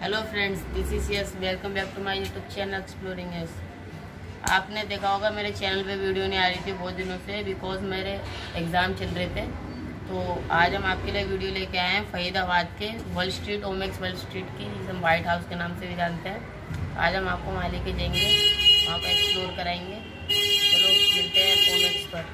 Hello friends, this is yes. Welcome back to my YouTube channel exploring yes. आपने देखा होगा मेरे channel पे वीडियो नहीं आ रही थी बहुत दिनों से, बिकॉज मेरे एग्ज़ाम चल रहे थे। तो आज हम आपके लिए वीडियो लेके आए हैं फरीदाबाद के world street, Omaxe world street की, जिसे हम वाइट हाउस के नाम से भी जानते हैं। आज हम आपको वहाँ लेके जाएंगे, वहाँ पर एक्सप्लोर कराएंगे। चलो मिलते हैं ओमेक्स पर।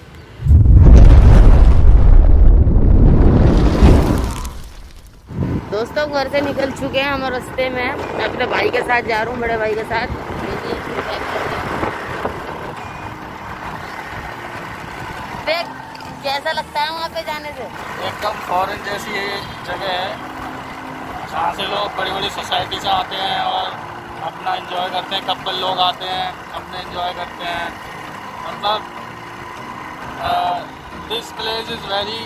दोस्तों घर से निकल चुके हैं हम, रास्ते में अपने भाई के साथ जा रहा हूँ, बड़े भाई के साथ। देख कैसा लगता है वहाँ पे जाने से? एकदम फॉरेन जैसी ये जगह है, जहाँ से लोग बड़ी बड़ी सोसाइटी से आते हैं और अपना एंजॉय करते हैं। कपल लोग आते हैं, अपने एंजॉय करते हैं। मतलब this place is very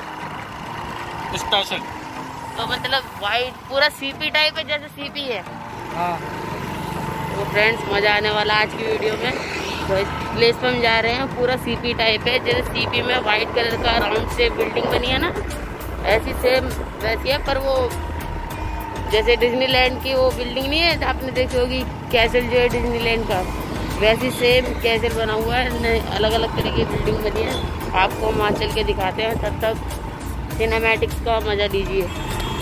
special. तो मतलब वाइट पूरा सीपी टाइप है, जैसे सीपी है। हाँ। तो फ्रेंड्स मज़ा आने वाला आज की वीडियो में। तो इस प्लेस पर हम जा रहे हैं, पूरा सीपी टाइप है, जैसे सीपी में वाइट कलर का राउंड से बिल्डिंग बनी है ना, ऐसी सेम वैसी है। पर वो जैसे डिज्नीलैंड की वो बिल्डिंग नहीं है, आपने देखी होगी कैसल जो है डिज्नीलैंड का, वैसी सेम कैसल बना हुआ है। अलग अलग तरह की बिल्डिंग बनी है। आपको वहाँ चल के दिखाते हैं, तब तक सिनेमैटिक्स का मज़ा लीजिए।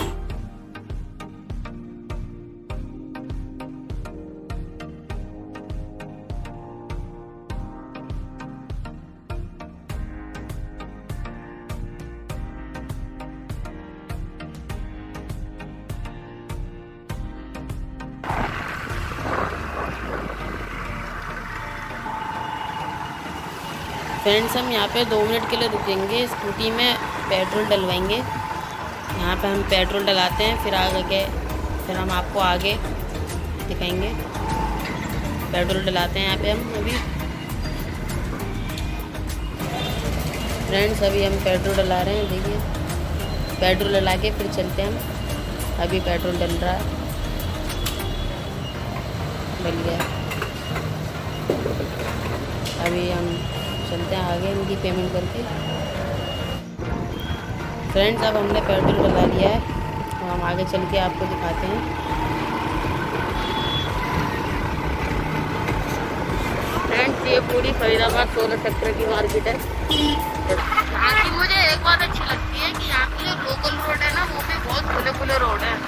फ्रेंड्स हम यहाँ पे 2 मिनट के लिए रुकेंगे, स्कूटी में पेट्रोल डलवाएंगे। यहाँ पे हम पेट्रोल डलाते हैं, फिर हम आपको आगे दिखाएंगे। पेट्रोल डलाते हैं यहाँ पे हम अभी। फ्रेंड्स अभी हम पेट्रोल डला रहे हैं, देखिए पेट्रोल डला के फिर चलते हैं हम। अभी पेट्रोल डल रहा है, डल गया। अभी हम चलते हैं आगे इनकी पेमेंट करके। फ्रेंड्स अब हमने पेट्रोल डला लिया है, तो हम आगे चल के आपको दिखाते हैं। फ्रेंड्स ये पूरी फरीदाबाद 16 सेक्टर की मार्केट है। यहाँ की मुझे एक बात अच्छी लगती है कि यहाँ की जो लोकल रोड है ना, वो भी बहुत खुले खुले रोड है।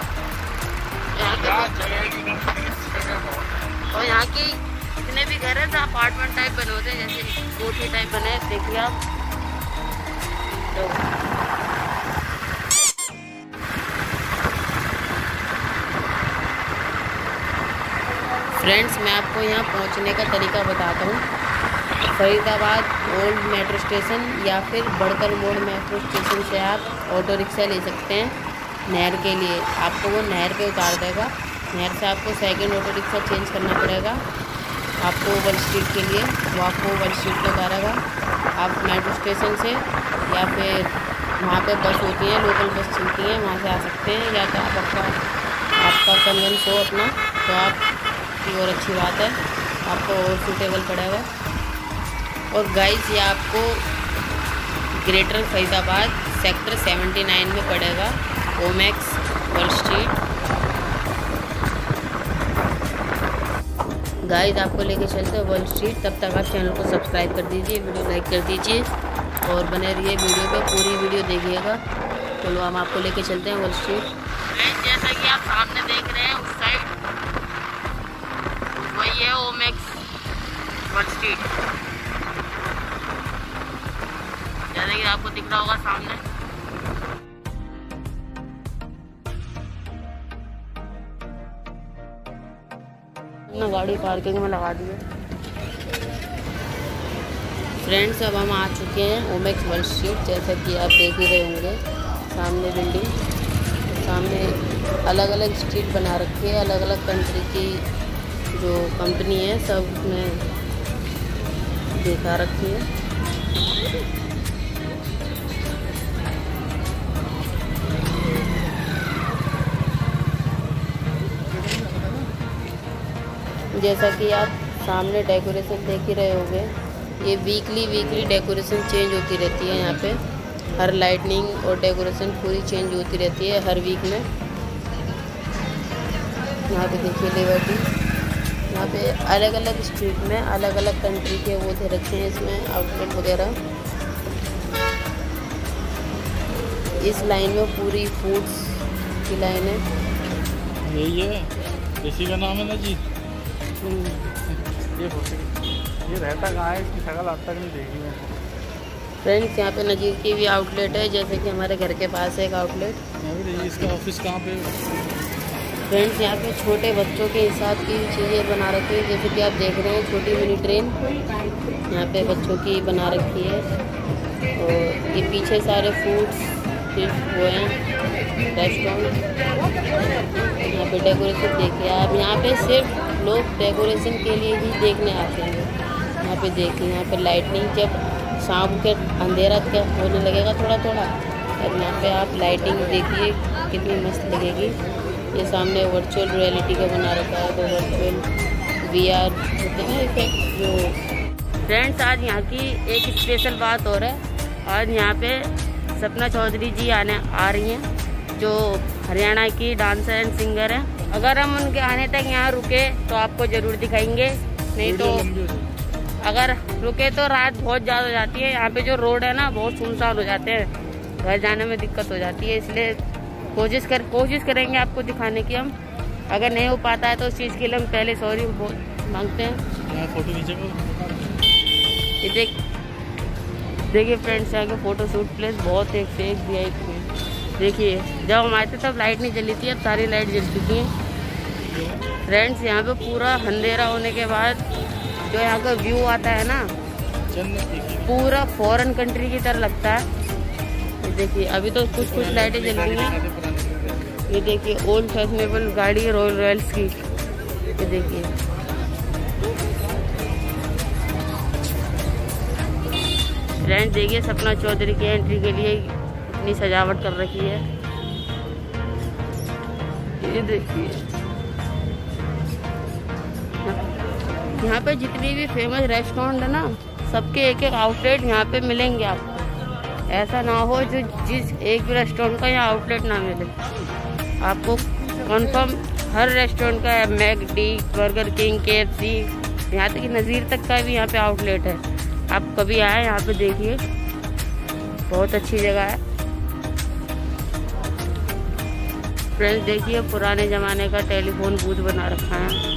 और यहाँ की जितने भी घर है, अपार्टमेंट टाइप बने होते हैं, जैसे कोठी टाइप बने हैं, देखिए आप। तो फ्रेंड्स मैं आपको यहाँ पहुँचने का तरीका बताता हूँ। फरीदाबाद ओल्ड मेट्रो स्टेशन या फिर बड़कर मोड़ मेट्रो स्टेशन से आप ऑटो रिक्शा ले सकते हैं नहर के लिए। आपको वो नहर पे उतार देगा। नहर से आपको सेकंड ऑटो रिक्शा चेंज करना पड़ेगा आपको वर्ल्ड स्ट्रीट के लिए, वो आपको वर्ल्ड स्ट्रीट पे उतारेगा। आप मेट्रो स्टेशन से या फिर वहाँ पे बस होती है, लोकल बस चलती है, वहाँ से आ सकते हैं। या तो आपका कन्वेंस हो अपना, तो आप की और अच्छी बात है, आपको और सूटेबल पड़ेगा। और गाइस ये आपको ग्रेटर फरीदाबाद सेक्टर 79 में पड़ेगा, ओमेक्स वर्ल्ड स्ट्रीट। गाइस आपको लेके चलते हैं वर्ल्ड स्ट्रीट। तब तक आप चैनल को सब्सक्राइब कर दीजिए, वीडियो लाइक कर दीजिए और बने रहिए वीडियो पे, पूरी वीडियो देखिएगा। चलो हम आपको लेके चलते हैं वर्ल्ड स्ट्रीट। जैसा कि आप सामने देख रहे हैं उस साइड, वही है ओमेक्स वर्ल्ड स्ट्रीट, जैसा कि आपको दिख रहा होगा सामने। गाड़ी पार्किंग में लगा दी है। फ्रेंड्स अब हम आ चुके हैं ओमेक्स वर्ल्ड स्ट्रीट, जैसा कि आप देख ही रहे होंगे सामने बिल्डिंग। सामने अलग अलग स्ट्रीट बना रखी है, अलग अलग कंट्री की जो कंपनी है सब उसमें दिखा रखी है। जैसा कि आप सामने डेकोरेशन देख ही रहे होंगे, ये वीकली डेकोरेशन चेंज होती रहती है। यहाँ पे हर लाइटनिंग और डेकोरेशन पूरी चेंज होती रहती है हर वीक में। यहाँ पे देखिए लिबर्टी। यहाँ पे अलग अलग स्ट्रीट में अलग अलग कंट्री के वो दे रखे हैं इसमें आउटलेट वगैरह। इस लाइन में पूरी फूड्स की लाइन है। यही है, इसी का नाम है ना जी। ये रहता कहाँ है, इसकी शक्ल आज तक नहीं देखी मैं। फ्रेंड्स यहाँ पे नज़ीर की भी आउटलेट है, जैसे कि हमारे घर के पास है एक आउटलेट। इसका ऑफिस कहाँ पे? फ्रेंड्स यहाँ पे छोटे बच्चों के हिसाब की चीज़ें बना रखी है, जैसे कि आप देख रहे हैं छोटी मिनी ट्रेन यहाँ पे बच्चों की बना रखी है। और ये पीछे सारे फूड्स वो हैं रेस्टोरेंट। यहाँ पे डेकोरेशन देखिए आप, यहाँ पे सिर्फ लोग डेकोरेशन के लिए ही देखने आते हैं। यहाँ पे देखिए, यहाँ पे लाइटनिंग जब शाम के अंधेरा क्या होने लगेगा थोड़ा थोड़ा, अब यहाँ पे आप लाइटिंग देखिए कितनी मस्त लगेगी। ये सामने वर्चुअल रियलिटी का बना रखा है, तो वर्चुअल VR होते हैं इफेक्ट जो। फ्रेंड्स आज यहाँ की एक स्पेशल बात और है, आज यहाँ पे सपना चौधरी जी आ रही हैं, जो हरियाणा की डांसर एंड सिंगर हैं। अगर हम उनके आने तक यहाँ रुके तो आपको ज़रूर दिखाएंगे, नहीं तो अगर रुके तो रात बहुत ज़्यादा हो जाती है। यहाँ पे जो रोड है ना बहुत सुनसान हो जाते हैं, घर जाने में दिक्कत हो जाती है, इसलिए कोशिश करेंगे आपको दिखाने की हम। अगर नहीं हो पाता है तो उस चीज़ के लिए हम पहले सॉरी मांगते हैं। फोटो ये देखिए फ्रेंड्स, यहाँ के फ़ोटो शूट प्लेस बहुत एक से एक VIP। देखिए जब हम आए थे तब लाइट नहीं जली थी, अब सारी लाइट जल चुकी हैं। फ्रेंड्स यहाँ पे पूरा अंधेरा होने के बाद जो यहाँ का व्यू आता है ना, पूरा फॉरेन कंट्री की तरह लगता है। ये देखिए अभी तो कुछ लाइटें जल रही हैं। ये देखिए ओल्ड फैशनेबल गाड़ी है रॉयल रॉयल्स की। ये देखिए फ्रेंड्स, देखिए सपना चौधरी की एंट्री के लिए इतनी सजावट कर रखी है। ये देखिए यहाँ पे जितनी भी फेमस रेस्टोरेंट है ना, सबके एक एक आउटलेट यहाँ पे मिलेंगे आपको। ऐसा ना हो जो जिस एक भी रेस्टोरेंट का यहाँ आउटलेट ना मिले आपको। कंफर्म हर रेस्टोरेंट का है, मैकडी, बर्गर किंग, KFC, यहाँ तक कि नज़ीर तक का भी यहाँ पे आउटलेट है। आप कभी आए यहाँ पे देखिए, बहुत अच्छी जगह है। फ्रेंड्स देखिए पुराने ज़माने का टेलीफोन बूथ बना रखा है,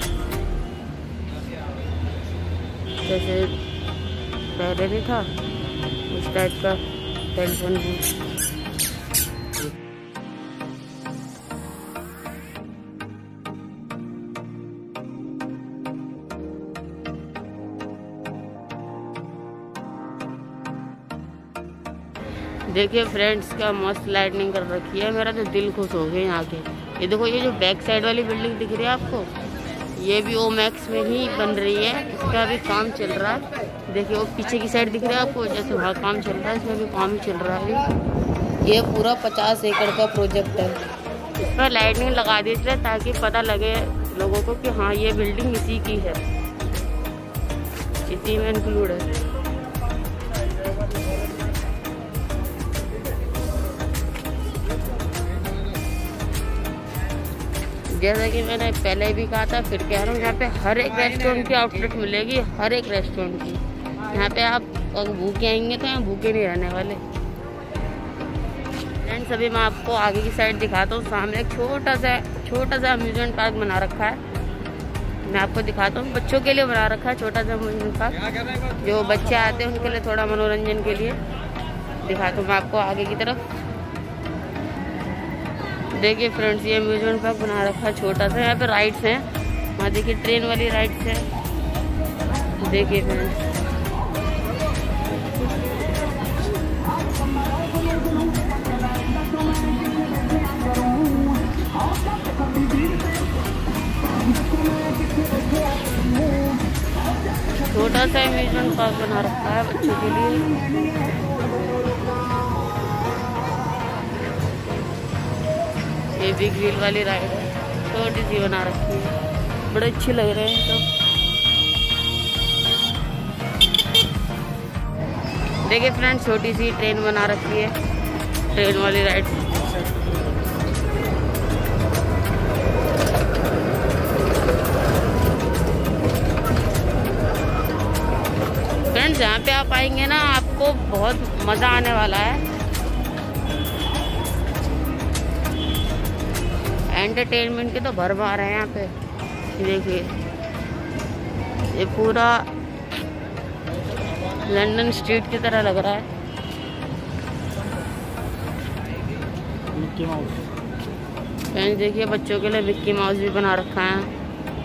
जैसे पहले नहीं था उस टाइप का टेलीफोन बूथ। देखिए फ्रेंड्स क्या मस्त लाइटनिंग कर रखी है, मेरा तो दिल खुश हो गया यहाँ के। ये देखो ये जो बैक साइड वाली बिल्डिंग दिख रही है आपको, ये भी ओमैक्स में ही बन रही है, इसका भी काम चल रहा है। देखिए वो पीछे की साइड दिख रहा है आपको, जैसे वहाँ काम चल रहा है, इसमें भी काम चल रहा है। ये पूरा 50 एकड़ का प्रोजेक्ट है। इस पर लाइटिंग लगा दी इसलिए ताकि पता लगे लोगों को कि हाँ ये बिल्डिंग इसी की है, इसी में इंक्लूड है। जैसा कि मैंने पहले भी कहा था, फिर कह रहा हूँ, यहाँ पे हर एक रेस्टोरेंट की आउटलेट मिलेगी, हर एक रेस्टोरेंट की। यहाँ पे आप अगर भूखे आएंगे तो यहाँ भूखे नहीं रहने वाले। फ्रेंड्स अभी मैं आपको आगे की साइड दिखाता हूँ। सामने एक छोटा सा अम्यूजमेंट पार्क बना रखा है, मैं आपको दिखाता हूँ। बच्चों के लिए बना रखा है छोटा सा अम्यूजमेंट पार्क, जो बच्चे आते हैं उनके लिए थोड़ा मनोरंजन के लिए दिखाता हूँ मैं आपको आगे की तरफ। देखिए फ्रेंड्स ये अम्यूजमेंट पार्क बना रखा है छोटा सा, यहाँ पे राइड्स हैं, वहाँ देखिए ट्रेन वाली राइड्स है। देखिए फ्रेंड्स छोटा सा अम्यूजमेंट पार्क बना रखा है बच्चों के लिए। ये बिग व्हील वाली राइड है, छोटी सी बना रखी है, बड़े अच्छे लग रहे हैं तो। देखिए फ्रेंड्स छोटी सी ट्रेन बना रखी है, ट्रेन वाली राइड। यहाँ पे आप आएंगे ना, आपको बहुत मज़ा आने वाला है। एंटरटेनमेंट के तो भरमार है यहाँ पे। देखिए ये पूरा लंदन स्ट्रीट की तरह लग रहा है। Mickey mouse. फ्रेंड्स देखिए, बच्चों के लिए मिक्की माउस भी बना रखा है।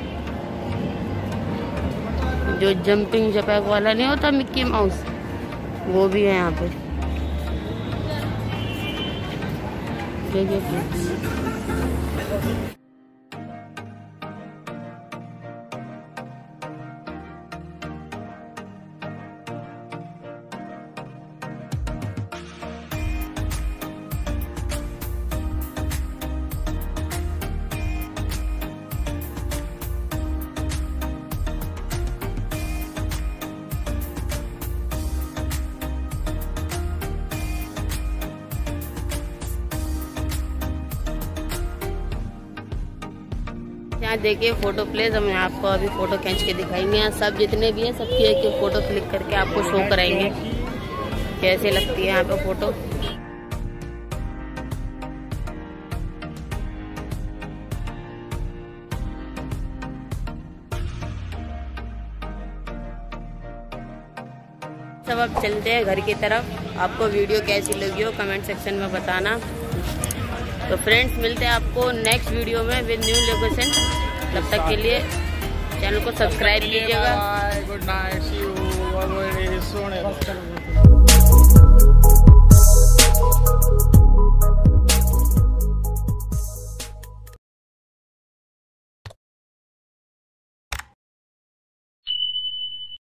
जो जंपिंग जपैक वाला नहीं होता मिक्की माउस, वो भी है यहाँ पे। देखिए यहाँ देखिए फोटो प्लेस। हम आपको अभी फोटो खींच के दिखाएंगे। यहाँ सब जितने भी हैं सबकी एक फोटो क्लिक करके आपको शो कराएंगे कैसे लगती है यहाँ पे फोटो। सब अब चलते हैं घर की तरफ। आपको वीडियो कैसी लगी हो कमेंट सेक्शन में बताना। तो फ्रेंड्स मिलते हैं आपको नेक्स्ट वीडियो में विद न्यू लोकेशन। तब तक के लिए चैनल को सब्सक्राइब कीजिएगा। Good night, see you.